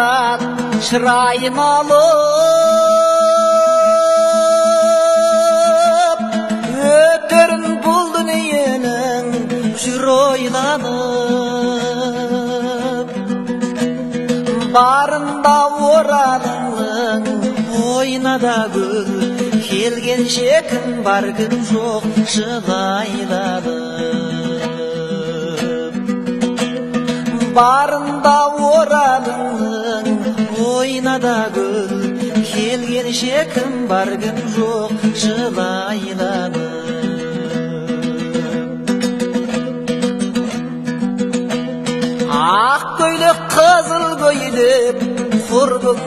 қымбат шырайын алып, өтерін бұл дүниенің жүр ойланып. Барында оралыңның ойнада гүл, келгенше кім бар кім жоқ жылайланып. Барында оралыңның ойнада гүл, келгенше кім бар кім жоқ жылайланып. Ақ көйлек қызыл көйлек құрбың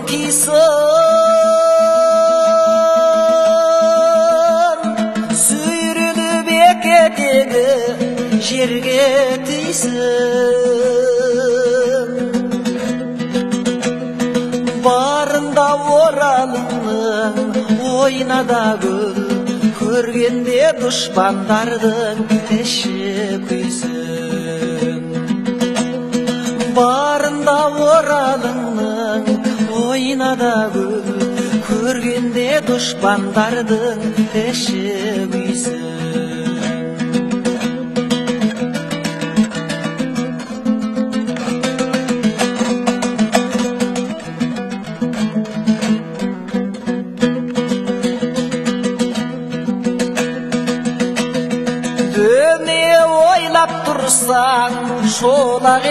кисін, сүйреліп екетегі жерге тисін. Барында оралыңның ойнада гүл, көргенде дұшпандардың іші күйсін. Барында оралыңның ойнада гүл, көргенде дұшпандардың іші күйсін. Дөне ойлап тұрсаң шолақ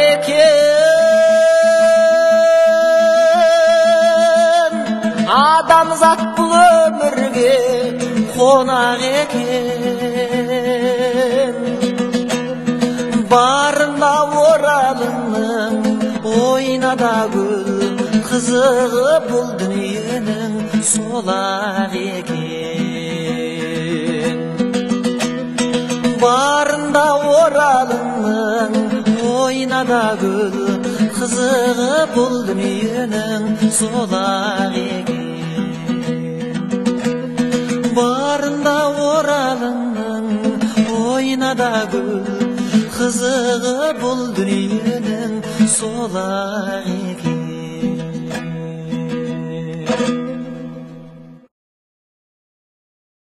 екен, адамзат бұл өмірге қонақ екен. Барында оралыңның ойнада гүл, қызығы бұл дүниенің солақ екен. Барында оралыңның ойнада гүл, қызығы бұл дүниенің солақ екен. Барында оралыңның ойнада гүл, қызығы бұл дүниенің солақ екен.